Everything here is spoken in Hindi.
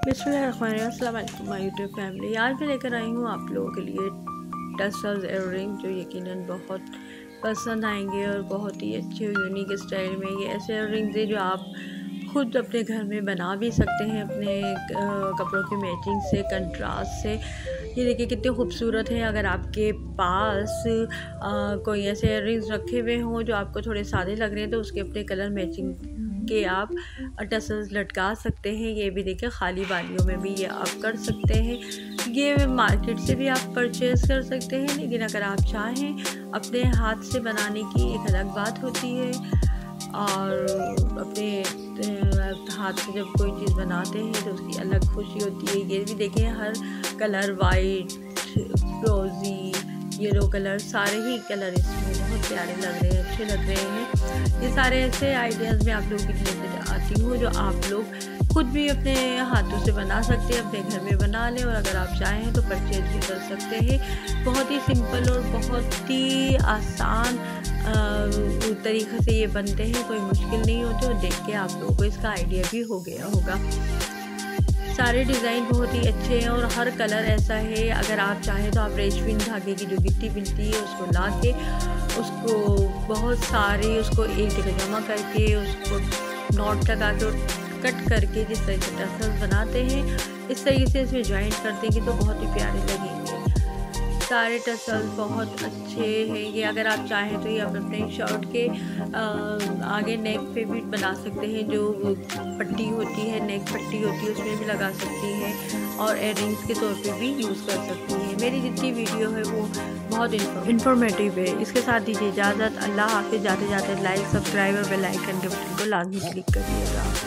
बिस्मिल्लाहिर्रहमानिर्रहीम, अस्सलाम वालेकुम माय यूट्यूब फैमिली। आज मैं लेकर आई हूँ आप लोगों के लिए टसल्स इयररिंग जो यकीनन बहुत पसंद आएंगे और बहुत ही अच्छे यूनिक स्टाइल में। ये ऐसे इयररिंग्स हैं जो आप खुद अपने घर में बना भी सकते हैं अपने कपड़ों की मैचिंग से, कंट्रास्ट से। ये देखिए कितने खूबसूरत हैं। अगर आपके पास कोई ऐसे इयररिंग्स रखे हुए हों जो आपको थोड़े सादे लग रहे हैं तो उसके अपने कलर मैचिंग के आप टसल्स लटका सकते हैं। ये भी देखिए खाली बालियों में भी ये आप कर सकते हैं। ये मार्केट से भी आप परचेज़ कर सकते हैं, लेकिन अगर आप चाहें अपने हाथ से बनाने की एक अलग बात होती है। और अपने हाथ से जब कोई चीज़ बनाते हैं तो उसकी अलग खुशी होती है। ये भी देखें हर colour, white, rosy, yellow colour, सारे ही कलर इसमें बहुत प्यारे लग रहे हैं, अच्छे लग रहे हैं। ये सारे ऐसे आइडियाज़ मैं आप लोगों की लेकर आती हूँ जो आप लोग खुद भी अपने हाथों से बना सकते हैं, अपने घर में बना लें। और अगर आप चाहें तो परचेज भी कर सकते हैं। बहुत ही सिंपल और बहुत ही आसान तरीक़े से ये बनते हैं, कोई मुश्किल नहीं होते। और देख के आप लोगों को इसका आइडिया भी हो गया होगा। सारे डिज़ाइन बहुत ही अच्छे हैं और हर कलर ऐसा है। अगर आप चाहें तो आप रेशमी धागे की जो गिट्टी मिलती है उसको ला के उसको बहुत सारे उसको एक जगह जमा करके उसको नॉट लगा के कट करके जिस तरह से टसल्स बनाते हैं इस तरीके से इसमें ज्वाइंट करते हैं कि तो बहुत ही प्यारे लगेंगे। सारे टसल्स बहुत अच्छे हैं। ये अगर आप चाहें तो ये आप अपने शर्ट के आगे नेक पे भी बना सकते हैं। जो पट्टी होती है, नेक पट्टी होती है, उसमें भी लगा सकती हैं और इयररिंग्स के तौर पे भी यूज़ कर सकती हैं। मेरी जितनी वीडियो है वो बहुत इन्फॉर्मेटिव है। इसके साथ दीजिए इजाज़त। अल्लाह हाफ़िज़। जाते जाते लाइक, सब्सक्राइब और बेल आइकन के बटन को लाजमी क्लिक करिएगा।